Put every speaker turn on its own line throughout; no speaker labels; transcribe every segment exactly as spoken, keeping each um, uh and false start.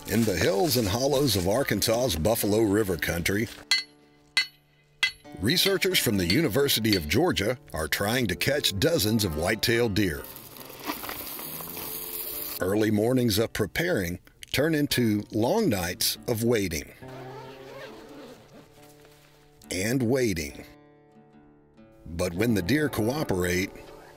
In the hills and hollows of Arkansas's Buffalo River country, researchers from the University of Georgia are trying to catch dozens of white-tailed deer. Early mornings of preparing turn into long nights of waiting. And waiting. But when the deer cooperate,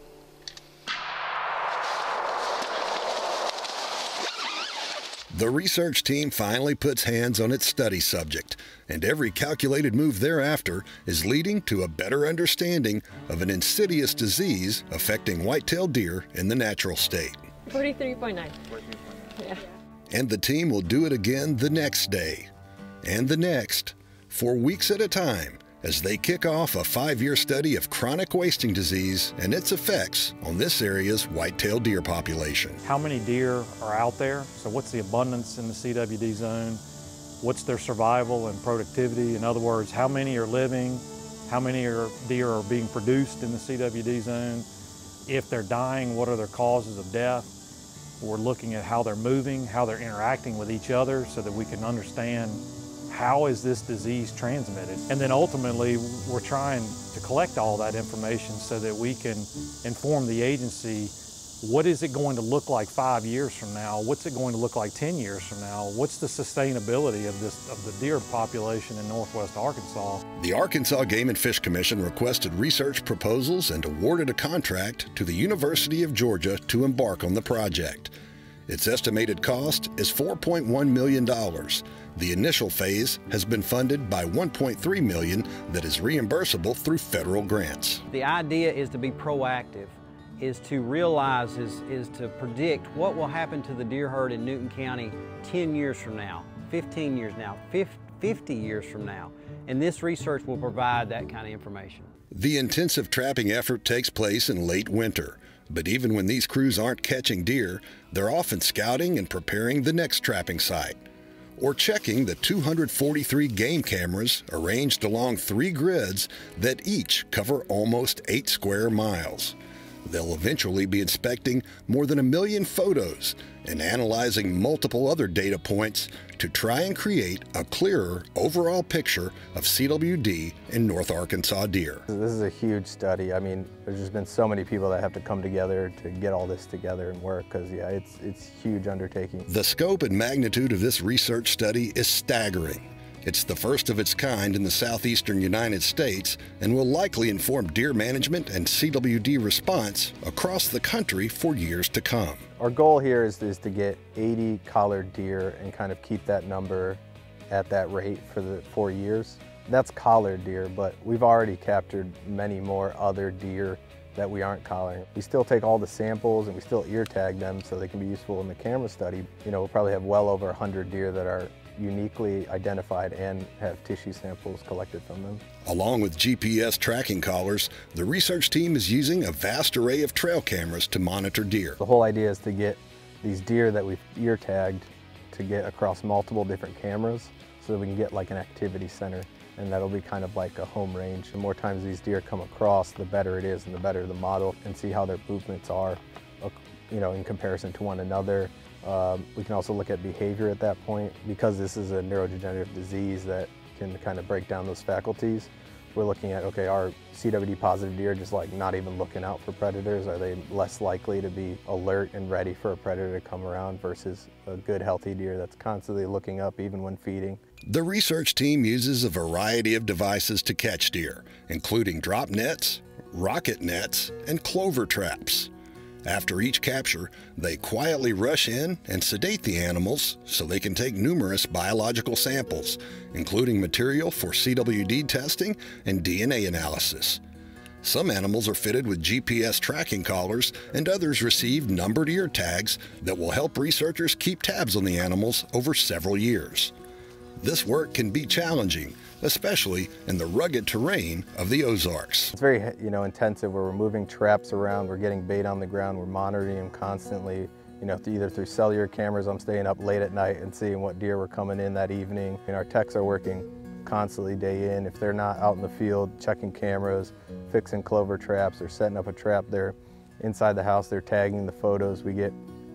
the research team finally puts hands on its study subject, and every calculated move thereafter is leading to a better understanding of an insidious disease affecting white-tailed deer in the natural state.
forty-three point nine. Yeah.
And the team will do it again the next day, and the next, for weeks at a time, as they kick off a five-year study of chronic wasting disease and its effects on this area's white-tailed deer population.
How many deer are out there? So what's the abundance in the C W D zone? What's their survival and productivity? In other words, how many are living? How many are, deer are being produced in the C W D zone? If they're dying, what are their causes of death? We're looking at how they're moving, how they're interacting with each other so that we can understand how is this disease transmitted? And then ultimately, we're trying to collect all that information so that we can inform the agency, what is it going to look like five years from now? What's it going to look like ten years from now? What's the sustainability of this of the deer population in northwest Arkansas?
The Arkansas Game and Fish Commission requested research proposals and awarded a contract to the University of Georgia to embark on the project. Its estimated cost is four point one million dollars. The initial phase has been funded by one point three million dollars that is reimbursable through federal grants.
The idea is to be proactive, is to realize, is, is to predict what will happen to the deer herd in Newton County ten years from now, fifteen years now, fifty years from now. And this research will provide that kind of information.
The intensive trapping effort takes place in late winter. But even when these crews aren't catching deer, they're often scouting and preparing the next trapping site, or checking the two hundred forty-three game cameras arranged along three grids that each cover almost eight square miles. They'll eventually be inspecting more than a million photos and analyzing multiple other data points to try and create a clearer overall picture of C W D in North Arkansas deer.
This is a huge study. I mean, there's just been so many people that have to come together to get all this together and work, because yeah, it's, it's a huge undertaking.
The scope and magnitude of this research study is staggering. It's the first of its kind in the southeastern United States and will likely inform deer management and C W D response across the country for years to come.
Our goal here is, is to get eighty collared deer and kind of keep that number at that rate for the four years. That's collared deer, but we've already captured many more other deer that we aren't collaring. We still take all the samples and we still ear tag them so they can be useful in the camera study. You know, we'll probably have well over one hundred deer that are uniquely identified and have tissue samples collected from them.
Along with G P S tracking collars, the research team is using a vast array of trail cameras to monitor deer.
The whole idea is to get these deer that we've ear tagged to get across multiple different cameras so that we can get like an activity center, and that'll be kind of like a home range. The more times these deer come across, the better it is and the better the model, and see how their movements are, you know, in comparison to one another. Um, we can also look at behavior at that point. Because this is a neurodegenerative disease that can kind of break down those faculties, we're looking at, okay, are C W D positive deer just like not even looking out for predators? Are they less likely to be alert and ready for a predator to come around versus a good healthy deer that's constantly looking up even when feeding?
The research team uses a variety of devices to catch deer, including drop nets, rocket nets, and clover traps. After each capture, they quietly rush in and sedate the animals so they can take numerous biological samples, including material for C W D testing and D N A analysis. Some animals are fitted with G P S tracking collars, and others receive numbered ear tags that will help researchers keep tabs on the animals over several years. This work can be challenging, especially in the rugged terrain of the Ozarks.
It's very, you know, intensive, where we're moving traps around, we're getting bait on the ground, we're monitoring them constantly, you know, either through cellular cameras. I'm staying up late at night and seeing what deer were coming in that evening. And our techs are working constantly day in. If they're not out in the field checking cameras, fixing clover traps, or setting up a trap, they're inside the house, they're tagging the photos. We get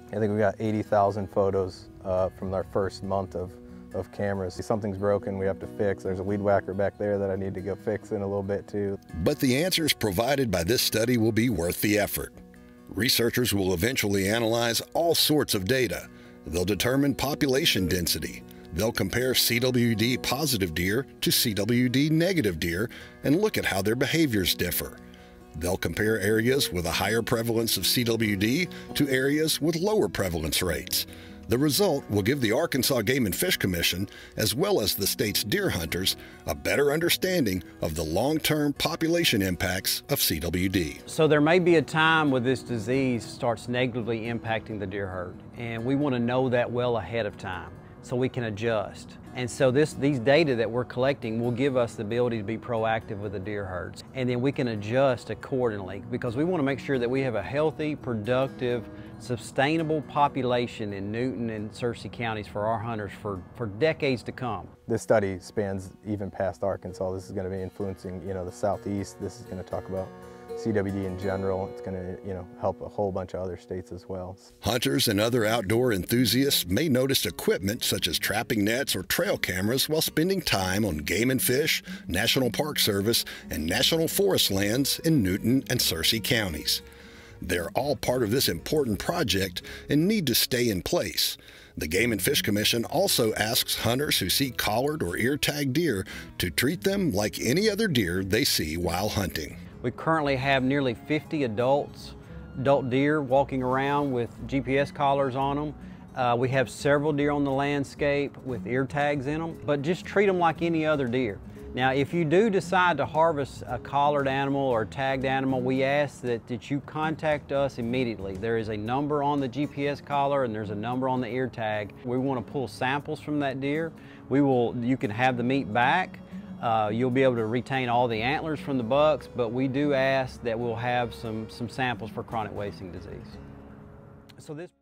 I think we got eighty thousand photos uh, from our first month of, of cameras. If something's broken, we have to fix. There's a weed whacker back there that I need to go fix in a little bit too.
But the answers provided by this study will be worth the effort. Researchers will eventually analyze all sorts of data. They'll determine population density. They'll compare C W D positive deer to C W D negative deer and look at how their behaviors differ. They'll compare areas with a higher prevalence of C W D to areas with lower prevalence rates. The result will give the Arkansas Game and Fish Commission, as well as the state's deer hunters, a better understanding of the long-term population impacts of C W D.
So there may be a time where this disease starts negatively impacting the deer herd, and we want to know that well ahead of time so we can adjust. And so this, these data that we're collecting will give us the ability to be proactive with the deer herds, and then we can adjust accordingly because we want to make sure that we have a healthy, productive, sustainable population in Newton and Searcy counties for our hunters for, for decades to come.
This study spans even past Arkansas. This is going to be influencing, you know, the southeast. This is going to talk about C W D in general. It's going to, you know, help a whole bunch of other states as well.
Hunters and other outdoor enthusiasts may notice equipment such as trapping nets or trail cameras while spending time on Game and Fish, National Park Service, and National Forest lands in Newton and Searcy counties. They're all part of this important project and need to stay in place. The Game and Fish Commission also asks hunters who see collared or ear-tagged deer to treat them like any other deer they see while hunting.
We currently have nearly fifty adults, adult deer walking around with G P S collars on them. Uh, we have several deer on the landscape with ear tags in them, but just treat them like any other deer. Now, if you do decide to harvest a collared animal or a tagged animal, we ask that, that you contact us immediately. There is a number on the G P S collar and there's a number on the ear tag. We want to pull samples from that deer. We will, you can have the meat back. Uh, you'll be able to retain all the antlers from the bucks, but we do ask that we'll have some, some samples for chronic wasting disease. So this